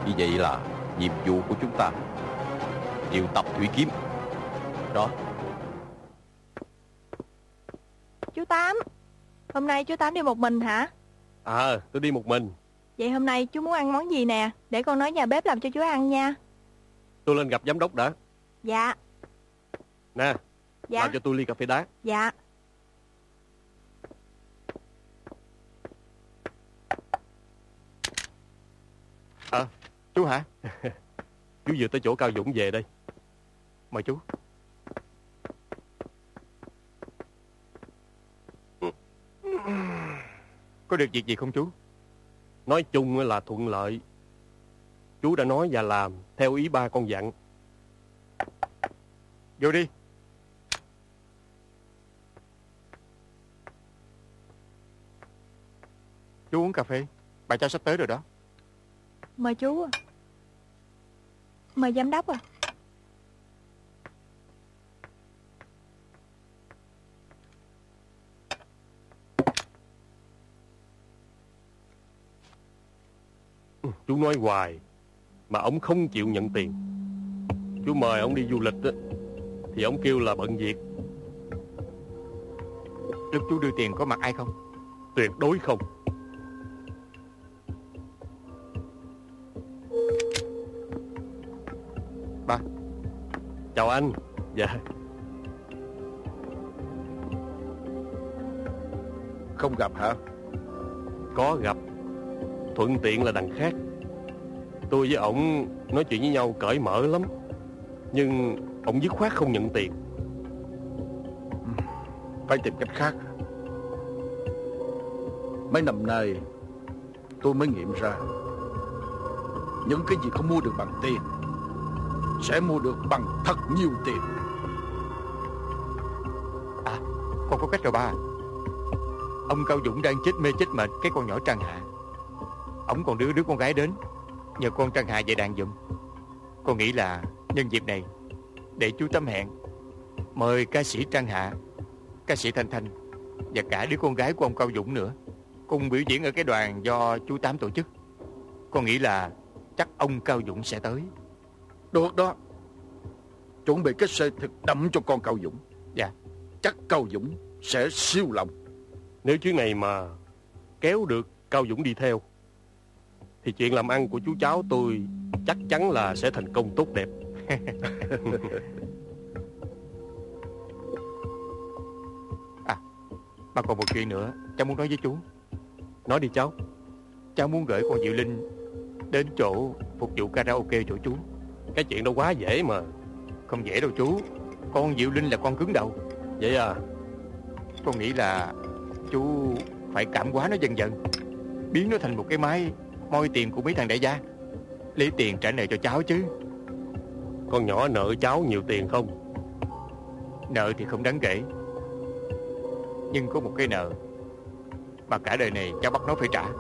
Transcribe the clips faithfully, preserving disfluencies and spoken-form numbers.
Như vậy là nhiệm vụ của chúng ta triệu tập thủy kiếm. Đó. Chú Tám, hôm nay chú Tám đi một mình hả? À, tôi đi một mình. Vậy hôm nay chú muốn ăn món gì nè? Để con nói nhà bếp làm cho chú ăn nha. Tôi lên gặp giám đốc đã. Dạ. Nè, Dạ. làm cho tôi ly cà phê đá. Dạ. À, chú hả? Chú vừa tới chỗ Cao Dũng về đây. Mời chú. Có được việc gì không chú? Nói chung là thuận lợi. Chú đã nói và làm theo ý ba con dặn. Vô đi. Chú uống cà phê. Bà cháu sắp tới rồi đó. Mời chú à. Mời giám đốc à. Chú nói hoài mà ông không chịu nhận tiền. Chú mời ông đi du lịch đó, thì ông kêu là bận việc. Lúc chú đưa tiền có mặt ai không? Tuyệt đối không. Ba. Chào anh. Dạ. Không gặp hả? Có gặp. Thuận tiện là đằng khác. Tôi với ổng nói chuyện với nhau cởi mở lắm, nhưng ổng dứt khoát không nhận tiền. Phải tìm cách khác. Mấy năm nay tôi mới nghiệm ra, những cái gì không mua được bằng tiền sẽ mua được bằng thật nhiều tiền. À, con có cách rồi ba. Ông Cao Dũng đang chết mê chết mệt cái con nhỏ Trăng Hạ. Ổng còn đưa đứa con gái đến, nhờ con Trăng Hạ về đàn giùm. Con nghĩ là nhân dịp này để chú Tám hẹn mời ca sĩ Trăng Hạ, ca sĩ Thanh Thanh và cả đứa con gái của ông Cao Dũng nữa cùng biểu diễn ở cái đoàn do chú Tám tổ chức. Con nghĩ là chắc ông Cao Dũng sẽ tới. Được đó. Chuẩn bị cái xe thật đậm cho con Cao Dũng. Dạ. Chắc Cao Dũng sẽ siêu lòng. Nếu chuyến này mà kéo được Cao Dũng đi theo thì chuyện làm ăn của chú cháu tôi chắc chắn là sẽ thành công tốt đẹp. À, mà còn một chuyện nữa cháu muốn nói với chú. Nói đi cháu. Cháu muốn gửi con Diệu Linh đến chỗ phục vụ karaoke chỗ chú. Cái chuyện đó quá dễ mà. Không dễ đâu chú. Con Diệu Linh là con cứng đầu. Vậy à? Con nghĩ là chú phải cảm hóa nó dần dần, biến nó thành một cái máy moi tiền của mấy thằng đại gia, lấy tiền trả nợ cho cháu chứ. Con nhỏ nợ cháu nhiều tiền không? Nợ thì không đáng kể, nhưng có một cái nợ mà cả đời này cháu bắt nó phải trả.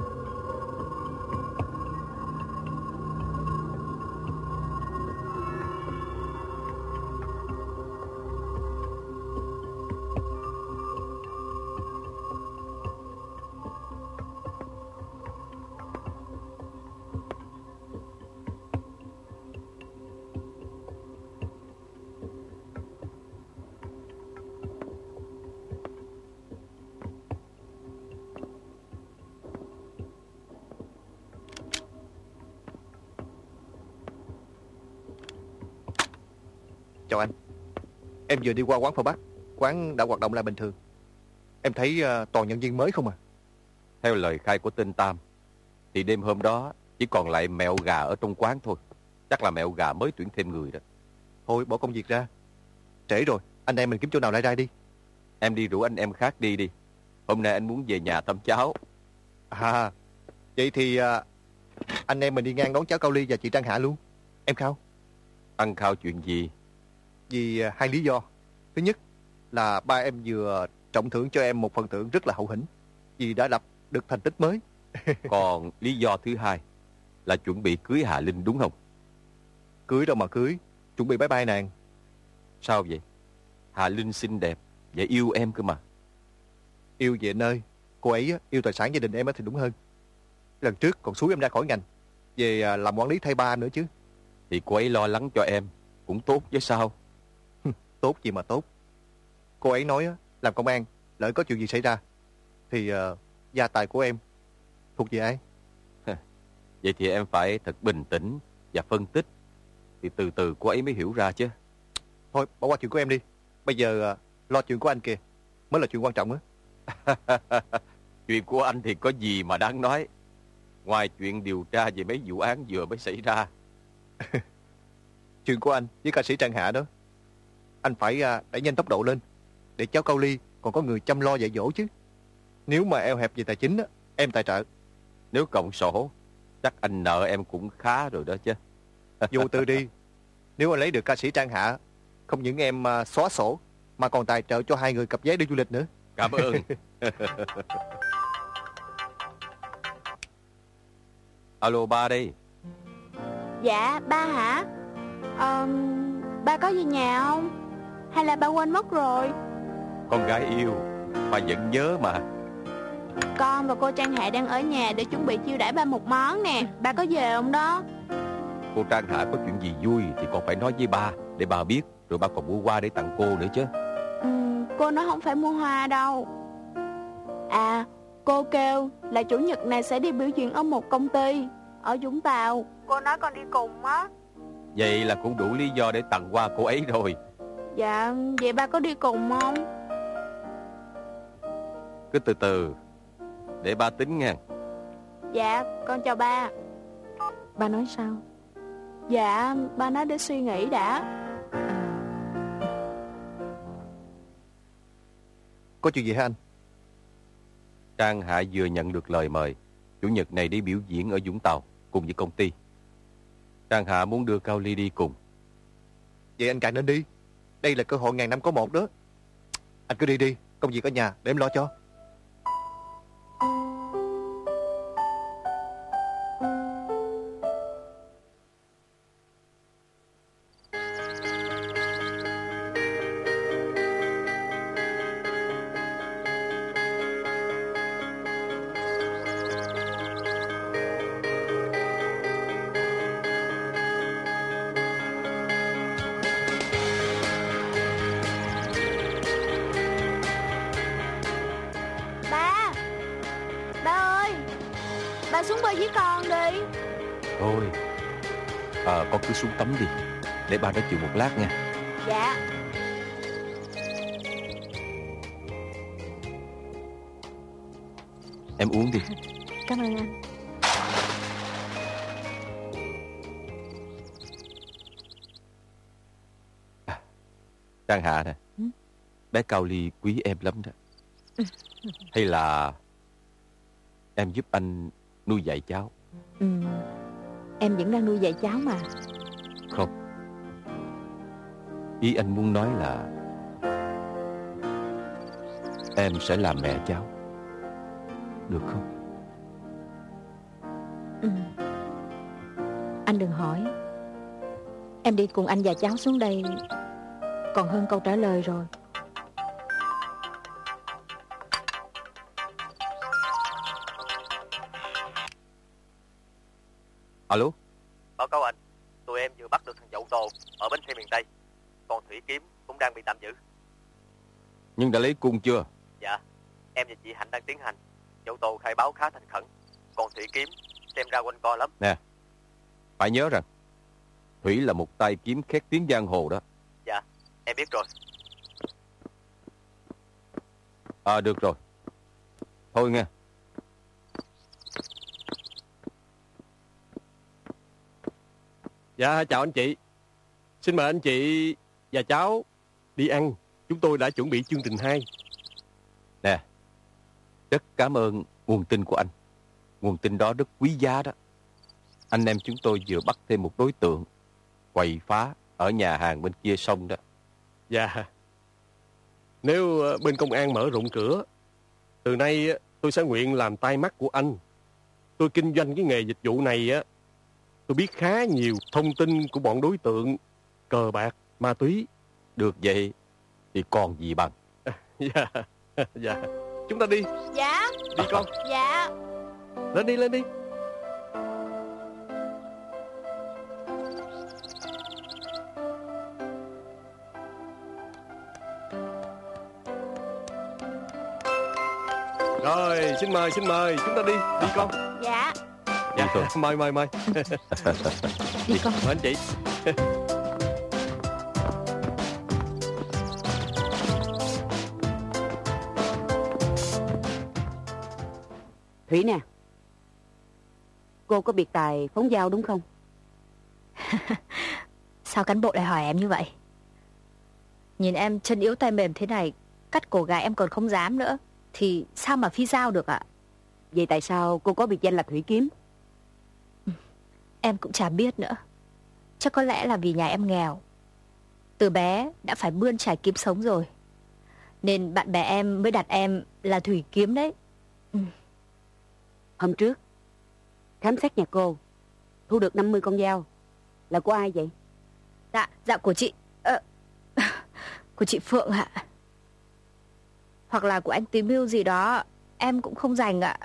Chào anh. Em vừa đi qua quán phở Bắc. Quán đã hoạt động lại bình thường. Em thấy uh, toàn nhân viên mới không à. Theo lời khai của tên Tam thì đêm hôm đó chỉ còn lại mẹo gà ở trong quán thôi. Chắc là mẹo gà mới tuyển thêm người đó. Thôi bỏ công việc ra. Trễ rồi, anh em mình kiếm chỗ nào lại ra đi. Em đi rủ anh em khác đi đi. Hôm nay anh muốn về nhà thăm cháu. À, vậy thì uh, anh em mình đi ngang đón cháu Cao Ly và chị Trăng Hạ luôn. Em Khao. Ăn Khao chuyện gì? Vì uh, hai lý do. Thứ nhất là ba em vừa trọng thưởng cho em một phần thưởng rất là hậu hĩnh, vì đã lập được thành tích mới. Còn lý do thứ hai là chuẩn bị cưới Hà Linh đúng không? Cưới đâu mà cưới, chuẩn bị bye bye nàng. Sao vậy? Hà Linh xinh đẹp và yêu em cơ mà. Yêu về nơi, cô ấy yêu tài sản gia đình em thì đúng hơn. Lần trước còn xúi em ra khỏi ngành, về à, làm quản lý thay ba nữa chứ. Thì cô ấy lo lắng cho em cũng tốt chứ sao. Tốt gì mà tốt. Cô ấy nói á, làm công an, lỡ có chuyện gì xảy ra thì uh, gia tài của em thuộc về ai? Vậy thì em phải thật bình tĩnh và phân tích, thì từ từ cô ấy mới hiểu ra chứ. Thôi bỏ qua chuyện của em đi. Bây giờ uh, lo chuyện của anh kìa, mới là chuyện quan trọng á. Chuyện của anh thì có gì mà đáng nói, ngoài chuyện điều tra về mấy vụ án vừa mới xảy ra. Chuyện của anh với ca sĩ Trang Hạ đó, anh phải uh, đẩy nhanh tốc độ lên, để cháu Cao Ly còn có người chăm lo dạy dỗ chứ. Nếu mà eo hẹp về tài chính á, em tài trợ. Nếu cộng sổ, chắc anh nợ em cũng khá rồi đó chứ. Vô tư đi. Nếu anh lấy được ca sĩ Trang Hạ, không những em uh, xóa sổ, mà còn tài trợ cho hai người cặp vé đi du lịch nữa. Cảm ơn. Alo, ba đây. Dạ, ba hả? Ờ, ba có về nhà không? Hay là ba quên mất rồi? Con gái yêu, ba vẫn nhớ mà. Con và cô Trang Hạ đang ở nhà để chuẩn bị chiêu đãi ba một món nè. Ba có về không đó? Cô Trang Hạ có chuyện gì vui thì con phải nói với ba, để ba biết, rồi ba còn mua hoa để tặng cô nữa chứ. Ừ, cô nói không phải mua hoa đâu. À, cô kêu là chủ nhật này sẽ đi biểu diễn ở một công ty ở Vũng Tàu. Cô nói con đi cùng á. Vậy là cũng đủ lý do để tặng hoa cô ấy rồi. Dạ, vậy ba có đi cùng không? Cứ từ từ, để ba tính nha. Dạ, con chào ba. Ba nói sao? Dạ, ba nói để suy nghĩ đã. Có chuyện gì hả anh? Trang Hạ vừa nhận được lời mời chủ nhật này đi biểu diễn ở Vũng Tàu cùng với công ty. Trang Hạ muốn đưa Cao Ly đi cùng. Vậy anh càng nên đi. Đây là cơ hội ngàn năm có một đó. Anh cứ đi đi, công việc ở nhà để em lo cho. Ba xuống bơi với con đi. Thôi à, con cứ xuống tắm đi, để ba nói chuyện một lát nha. Dạ. Em uống đi. Cảm ơn anh. à, Trang Hạ nè, ừ? bé Cao Ly quý em lắm đó. Hay là em giúp anh nuôi dạy cháu? Ừ, em vẫn đang nuôi dạy cháu mà. Không, ý anh muốn nói là em sẽ làm mẹ cháu, được không? Ừ. Anh đừng hỏi. Em đi cùng anh và cháu xuống đây còn hơn câu trả lời rồi. Alo. Báo cáo anh, tụi em vừa bắt được thằng Dậu Tồ ở bến xe miền Tây. Còn Thủy Kiếm cũng đang bị tạm giữ. Nhưng đã lấy cung chưa? Dạ, em và chị Hạnh đang tiến hành. Dậu Tồ khai báo khá thành khẩn. Còn Thủy Kiếm xem ra quanh co lắm. Nè, phải nhớ rằng Thủy là một tay kiếm khét tiếng giang hồ đó. Dạ, em biết rồi. À, được rồi. Thôi nghe. Dạ, chào anh chị. Xin mời anh chị và cháu đi ăn. Chúng tôi đã chuẩn bị chương trình hai. Nè, rất cảm ơn nguồn tin của anh. Nguồn tin đó rất quý giá đó. Anh em chúng tôi vừa bắt thêm một đối tượng quậy phá ở nhà hàng bên kia sông đó. Dạ. Nếu bên công an mở rộng cửa, từ nay tôi sẽ nguyện làm tai mắt của anh. Tôi kinh doanh cái nghề dịch vụ này á. Tôi biết khá nhiều thông tin của bọn đối tượng cờ bạc, ma túy. Được vậy thì còn gì bằng. Dạ. Dạ. Chúng ta đi. Dạ. Đi con. Dạ. Lên đi, lên đi. Rồi, xin mời, xin mời, chúng ta đi, đi con. Dạ. Đi thôi. Mời, mời, mời. Đi con. Mời anh chị. Thủy nè, cô có biệt tài phóng dao đúng không? Sao cán bộ lại hỏi em như vậy? Nhìn em chân yếu tay mềm thế này, cắt cổ gái em còn không dám nữa, thì sao mà phi dao được ạ? Vậy tại sao cô có biệt danh là Thủy Kiếm? Em cũng chả biết nữa. Chắc có lẽ là vì nhà em nghèo, từ bé đã phải bươn trải kiếm sống rồi, nên bạn bè em mới đặt em là Thủy Kiếm đấy. Ừ. Hôm trước khám xét nhà cô, thu được năm mươi con dao. Là của ai vậy? Dạ, dạ của chị ờ, của chị Phượng ạ. Hoặc là của anh Tím Mưu gì đó, em cũng không rành ạ.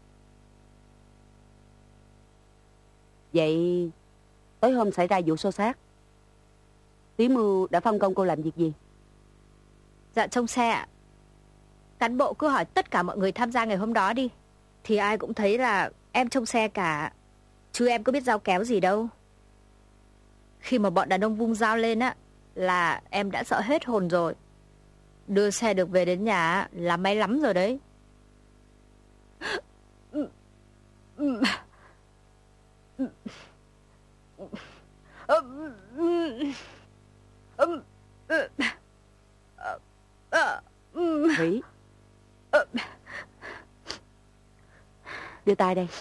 Vậy tối hôm xảy ra vụ xô xát, Tím Mưu đã phân công cô làm việc gì? Dạ trông xe ạ. Cán bộ cứ hỏi tất cả mọi người tham gia ngày hôm đó đi, thì ai cũng thấy là em trông xe cả, chứ em có biết dao kéo gì đâu. Khi mà bọn đàn ông vung dao lên á, là em đã sợ hết hồn rồi. Đưa xe được về đến nhà là may lắm rồi đấy. Thủy, đưa tay đây.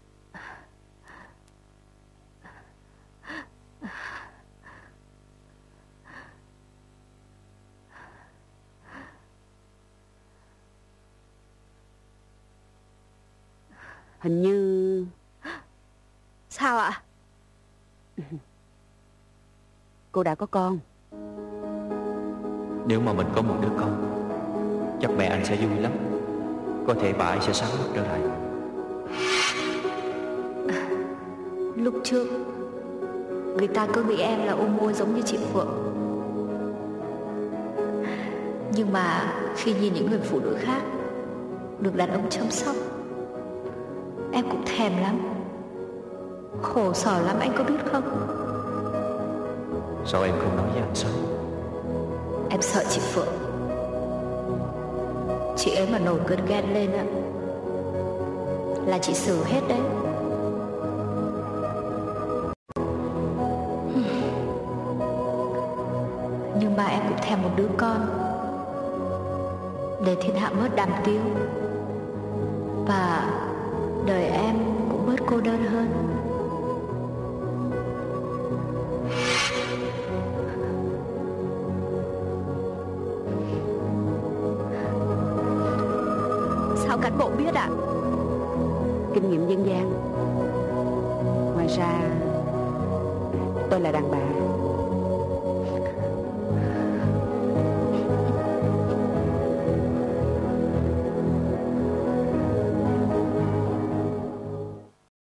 Hình như... Sao ạ? Cô đã có con. Nếu mà mình có một đứa con, chắc mẹ anh sẽ vui lắm. Có thể bà ấy sẽ sáng mắt trở lại. Lúc trước người ta cứ nghĩ em là ôm môi giống như chị Phượng, nhưng mà khi nhìn những người phụ nữ khác được đàn ông chăm sóc, em cũng thèm lắm. Khổ sở lắm anh có biết không? Sao em không nói với anh sớm? Em sợ chị Phượng. Chị ấy mà nổi cơn ghen lên á, là chị xử hết đấy. Nhưng mà em cũng thèm một đứa con, để thiên hạ bớt đàm tiếu, và đời em cũng bớt cô đơn hơn. Sao cán bộ biết ạ? Kinh nghiệm dân gian. Ngoài ra tôi là đàn bà.